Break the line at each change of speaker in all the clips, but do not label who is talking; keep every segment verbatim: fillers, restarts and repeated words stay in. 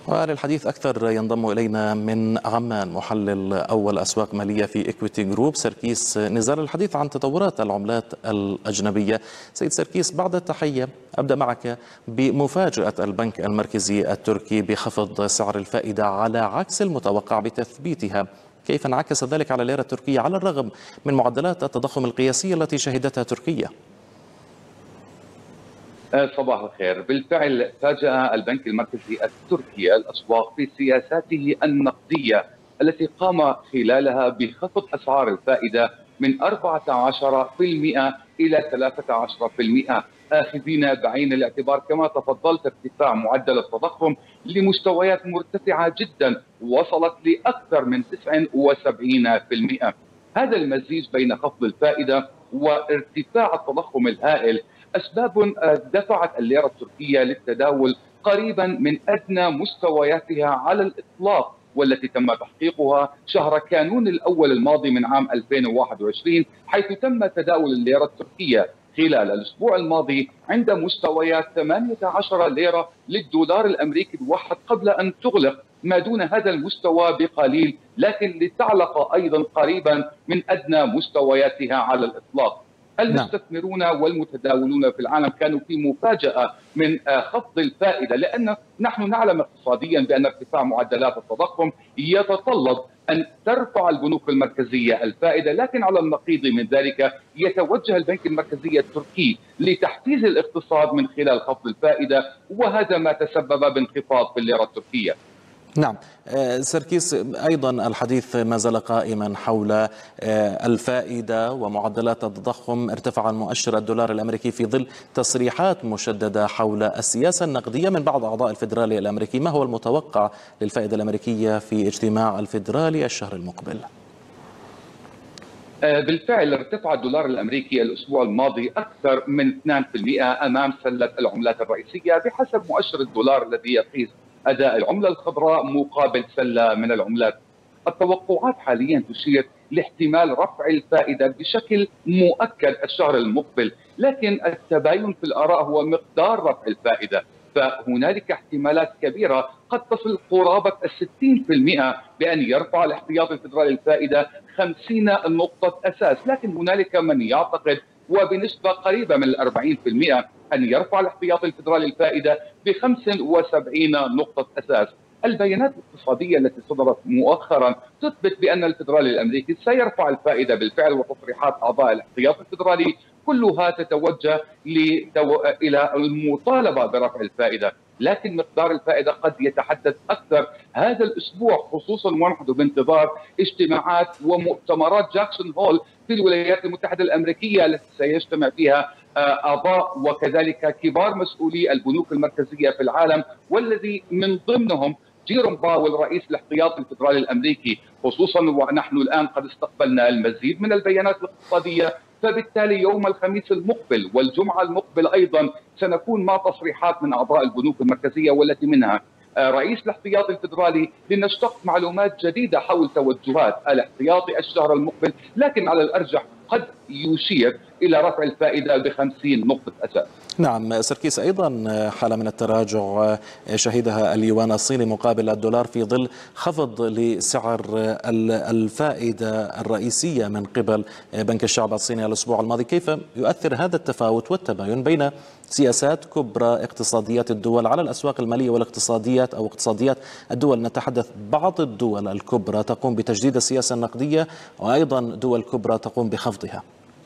وللحديث أكثر ينضم إلينا من عمان محلل أول أسواق مالية في إكويتي جروب سركيس نزار الحديث عن تطورات العملات الأجنبية. سيد سركيس، بعد التحية أبدأ معك بمفاجأة البنك المركزي التركي بخفض سعر الفائدة على عكس المتوقع بتثبيتها. كيف انعكس ذلك على الليرة التركية على الرغم من معدلات التضخم القياسية التي شهدتها تركيا؟
صباح الخير. بالفعل فاجأ البنك المركزي التركي الأسواق في سياساته النقدية التي قام خلالها بخفض أسعار الفائدة من أربعة عشر بالمئة إلى ثلاثة عشر بالمئة، آخذين بعين الاعتبار كما تفضلت ارتفاع معدل التضخم لمستويات مرتفعة جدا وصلت لأكثر من تسعة وسبعين بالمئة. هذا المزيج بين خفض الفائدة وارتفاع التضخم الهائل أسباب دفعت الليرة التركية للتداول قريبا من أدنى مستوياتها على الإطلاق، والتي تم تحقيقها شهر كانون الأول الماضي من عام ألفين وواحد وعشرين، حيث تم تداول الليرة التركية خلال الأسبوع الماضي عند مستويات ثمانية عشر ليرة للدولار الأمريكي الواحد قبل أن تغلق ما دون هذا المستوى بقليل، لكن لتعلق أيضا قريبا من أدنى مستوياتها على الإطلاق. المستثمرون والمتداولون في العالم كانوا في مفاجأة من خفض الفائدة، لأن نحن نعلم اقتصاديا بأن ارتفاع معدلات التضخم يتطلب أن ترفع البنوك المركزية الفائدة، لكن على النقيض من ذلك يتوجه البنك المركزي التركي لتحفيز الاقتصاد من خلال خفض الفائدة، وهذا ما تسبب بانخفاض في الليرة التركية.
نعم سركيس، أيضا الحديث ما زال قائما حول الفائدة ومعدلات التضخم. ارتفع المؤشر الدولار الأمريكي في ظل تصريحات مشددة حول السياسة النقدية من بعض أعضاء الفيدرالي الأمريكي. ما هو المتوقع للفائدة الأمريكية في اجتماع الفيدرالي الشهر المقبل؟
بالفعل ارتفع الدولار الأمريكي الأسبوع الماضي أكثر من اثنين بالمئة أمام سلة العملات الرئيسية بحسب مؤشر الدولار الذي يقيس أداء العملة الخضراء مقابل سلة من العملات. التوقعات حاليا تشير لاحتمال رفع الفائدة بشكل مؤكد الشهر المقبل، لكن التباين في الآراء هو مقدار رفع الفائدة، فهنالك احتمالات كبيرة قد تصل قرابة الستين بالمئة بأن يرفع الاحتياطي الفيدرالي الفائدة خمسين نقطة أساس، لكن هنالك من يعتقد وبنسبة قريبة من الأربعين بالمئة أن يرفع الاحتياطي الفيدرالي الفائدة بخمس وسبعين نقطة أساس. البيانات الاقتصادية التي صدرت مؤخرا تثبت بأن الفيدرالي الأمريكي سيرفع الفائدة بالفعل، وتصريحات أعضاء الاحتياطي الفيدرالي كلها تتوجه إلى المطالبة برفع الفائدة، لكن مقدار الفائدة قد يتحدث أكثر هذا الأسبوع، خصوصا ونحن بانتظار اجتماعات ومؤتمرات جاكسون هول في الولايات المتحدة الأمريكية التي سيجتمع فيها أعضاء وكذلك كبار مسؤولي البنوك المركزية في العالم، والذي من ضمنهم جيروم باول رئيس الاحتياطي الفيدرالي الأمريكي، خصوصا ونحن الآن قد استقبلنا المزيد من البيانات الاقتصادية. فبالتالي يوم الخميس المقبل والجمعة المقبل أيضا سنكون مع تصريحات من أعضاء البنوك المركزية، والتي منها رئيس الاحتياطي الفيدرالي، لنشتق معلومات جديدة حول توجهات الاحتياطي الشهر المقبل، لكن على الأرجح قد يشير إلى رفع الفائدة بخمسين نقطة أساس.
نعم سركيس، أيضا حالة من التراجع شهدها اليوان الصيني مقابل الدولار في ظل خفض لسعر الفائدة الرئيسية من قبل بنك الشعب الصيني الأسبوع الماضي. كيف يؤثر هذا التفاوت والتباين بين سياسات كبرى اقتصاديات الدول على الأسواق المالية والاقتصاديات أو اقتصاديات الدول؟ نتحدث بعض الدول الكبرى تقوم بتجديد السياسة النقدية، وأيضا دول كبرى تقوم بخفضها.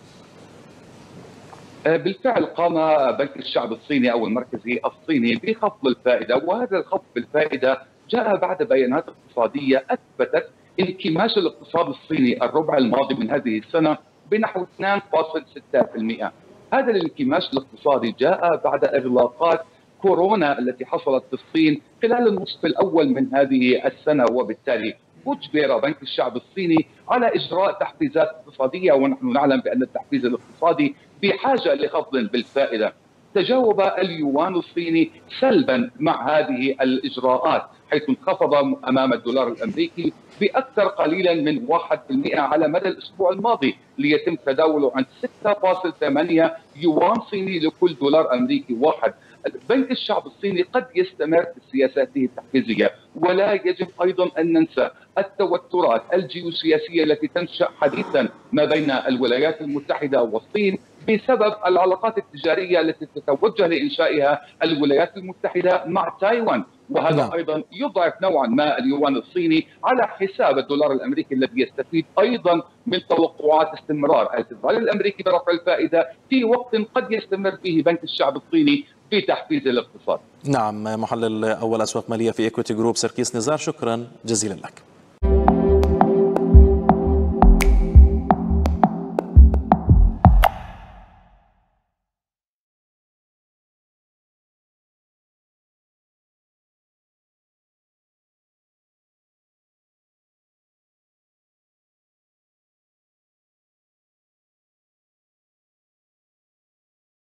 بالفعل قام بنك الشعب الصيني أو المركزي الصيني بخفض الفائدة، وهذا الخفض بالفائدة جاء بعد بيانات اقتصادية أثبتت انكماش الاقتصاد الصيني الربع الماضي من هذه السنة بنحو اثنين فاصلة ستة بالمئة. هذا الانكماش الاقتصادي جاء بعد إغلاقات كورونا التي حصلت في الصين خلال النصف الأول من هذه السنة، وبالتالي أجبر بنك الشعب الصيني على إجراء تحفيزات اقتصادية، ونحن نعلم بأن التحفيز الاقتصادي بحاجة لخفض بالفائدة. تجاوب اليوان الصيني سلبا مع هذه الإجراءات، حيث انخفض أمام الدولار الأمريكي بأكثر قليلا من واحد بالمئة على مدى الأسبوع الماضي، ليتم تداوله عند ستة فاصلة ثمانية يوان صيني لكل دولار أمريكي واحد. بنك الشعب الصيني قد يستمر في سياساته التحفيزية، ولا يجب أيضا أن ننسى التوترات الجيوسياسية التي تنشأ حديثا ما بين الولايات المتحدة والصين بسبب العلاقات التجارية التي تتوجه لإنشائها الولايات المتحدة مع تايوان، وهذا نعم. أيضا يضعف نوعا ما اليوان الصيني على حساب الدولار الأمريكي الذي يستفيد أيضا من توقعات استمرار الاستثمار الأمريكي برفع الفائدة في وقت قد يستمر فيه بنك الشعب الصيني في تحفيز الاقتصاد.
نعم، محلل أول أسواق مالية في إيكويتي جروب سركيس نزار، شكرا جزيلا لك.